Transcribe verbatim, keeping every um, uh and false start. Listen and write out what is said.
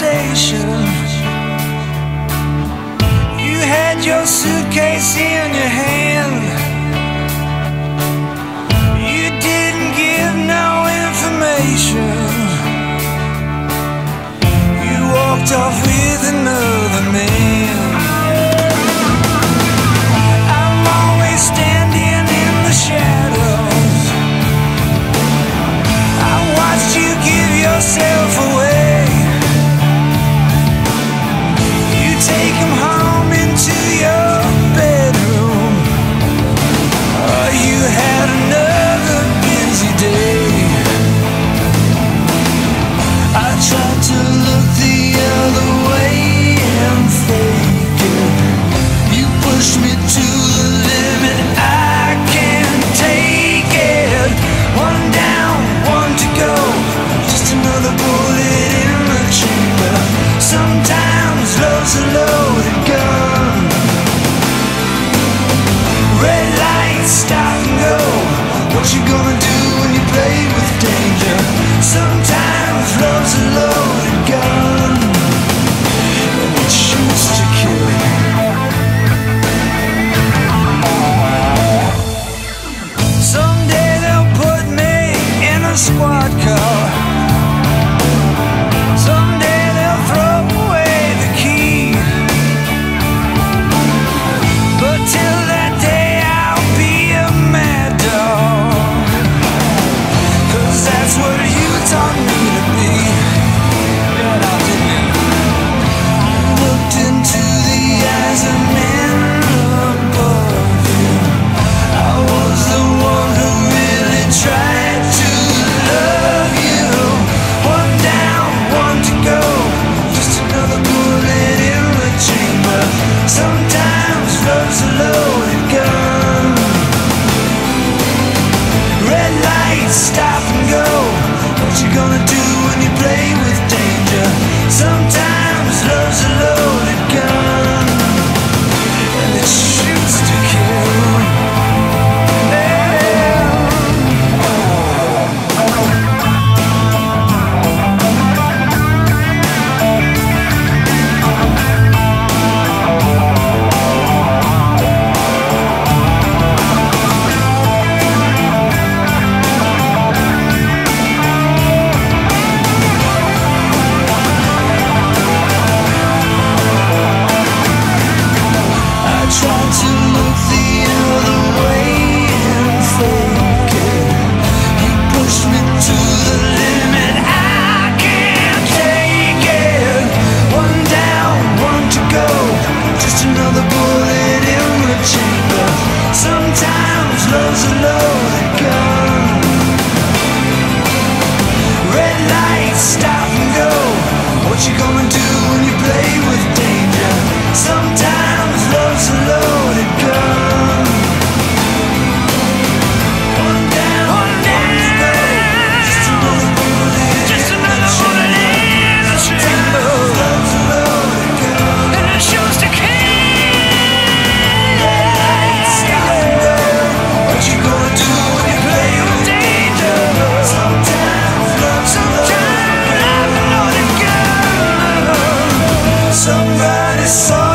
station. You had your suitcase in your hand. You didn't give no information. You walked off with another man. I'm always standing in the shadows. I watched you give yourself away. You take him home into your bedroom. Oh, you had another busy day. I tried to look the other way and fake it. You pushed me to the limit, I can't take it. One down, one to go, just another bullet in the chamber. Sometimes love's a loaded gun. Red lights, stop and go. What you gonna do when you play with danger? Sometimes love's a loaded gun, and it shoots to kill. Someday they'll put me in a squad car. Someday they'll throw away the key. But till that day I'll be a mad dog, 'cause that's what you taught me to be. Yeah, I didn't. Looked into the eyes of men above you. I was the one who really tried to love you. One down, one to go, just another bullet in the chamber. Sometimes love's a loaded gun. Red lights, stop and go. What you gonna do when you play with danger? Sometimes love's a loaded gun, and it shoots to kill. I tried to look the other way and fake it. You pushed me to the limit, I can't take it. One down, one to go, just another bullet in the chamber. Sometimes love's a loaded gun. Red lights, stop and go. What you gonna do when you play with danger? Sometimes love's a loaded gun. One down, one down to go, just another bullet, just another bullet in the chamber. Love's a loaded gun, and it shows to kill. Red lights, stop and go. What you gonna do when you play with danger? Sometimes love's a loaded gun. Somebody saw